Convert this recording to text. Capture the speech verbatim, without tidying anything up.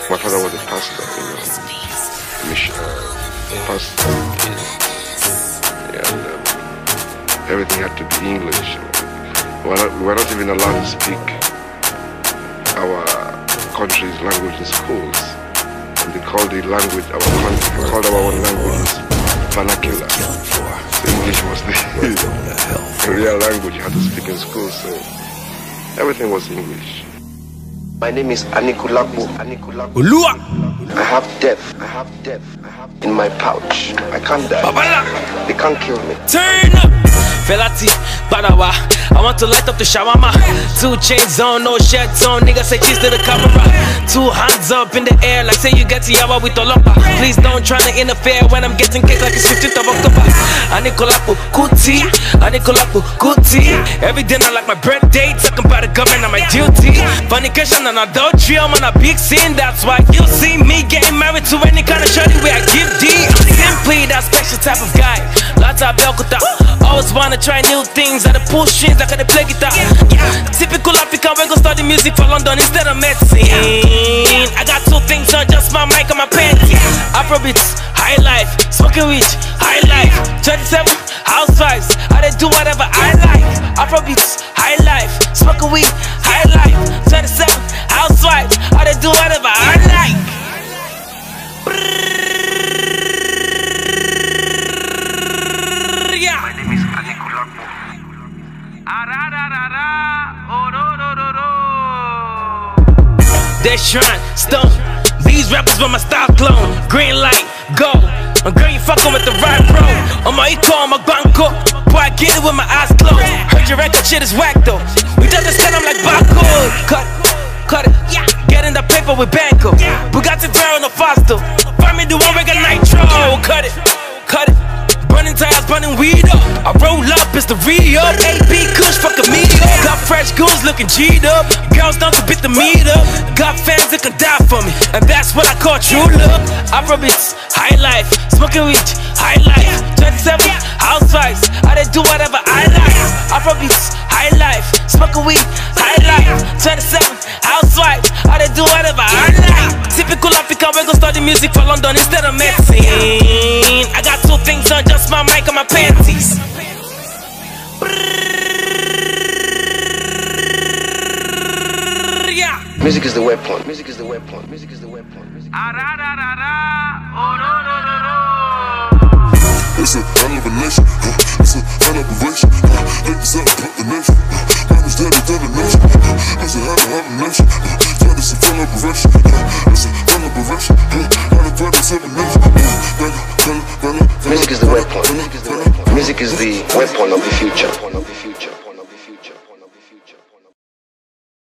My father was a pastor, you know, mission, uh, pastor, and um, everything had to be English. We were, not, we were not even allowed to speak our country's language in schools. And they called the language, our country, they called our own language vernacular. So English was the, the real language you had to speak in school, so everything was English. My name is Anikulaku. Anikulaku. I have death. I have death. I have in my pouch. I can't die. They can't kill me. Turn up. Felati, Badawa. I want to light up the shawarma. Two chains on, no shirts on. Nigga say cheese to the camera. Two hands up in the air like say you get yawa with Olomba. Please don't try to interfere when I'm getting cake like it's fifteenth of October. Anikulaku, Kuti. Anikulaku, Kuti. Every dinner like my birthday. Talking about the government and my duty. Fornication and adultery, I'm on a big scene. That's why you see me getting married to any kind of shorty where I give D. I'm simply that special type of guy. Lots of Belkuta. Always wanna try new things. I the pull strings like I the play guitar. Typical African, we gon' study music for London instead of medicine. I got two things on, just my mic and my panties. Afrobeats, high life, smoking weed, high life. twenty-seven housewives, I they do whatever I like. Afrobeats, high life, smoking weed, high life. twenty-seven housewives, I they do whatever I like. Yeah. My name is Anikulaku. They shrine, stone. These rappers want my style clone. Green light, go. And girl, you fucking with the right bro. On my eco, on my banco. Boy, I get it with my eyes closed. Heard your record shit is whack though. We just understand I'm like barcode. Cut, cut it. Get in the paper with Banco. Bugatti Vero no faster. Find me the one with a nitro. Cut it, cut it. Burning tires, burning weed up. I roll up, it's the re-up. A B Kush, fucking me up. Got fresh goons looking G'd up. Girls down to beat the meat up. Got fans that can die for me, and that's what I call true love. Afrobeats, high life, smoking weed, high life. twenty-seven housewives, I they do whatever I like. Afrobeats, high life, smoking weed, high life. twenty-seven housewives, I they do whatever I like. Typical African, we gon' study music for London instead of medicine. I got two things on, just my mic and my panties. Yeah. Music is the weapon. Music is the weapon. Music is the weapon. Music is the weapon. It's a hell of a nation. It's a hell of a nation. Niggas up, put the nation. Man is dead, dead, nation. It's a hell of a nation. Yeah, it's a hell of a nation. It's a hell of a nation. Music is the weapon. Music is the weapon of the future.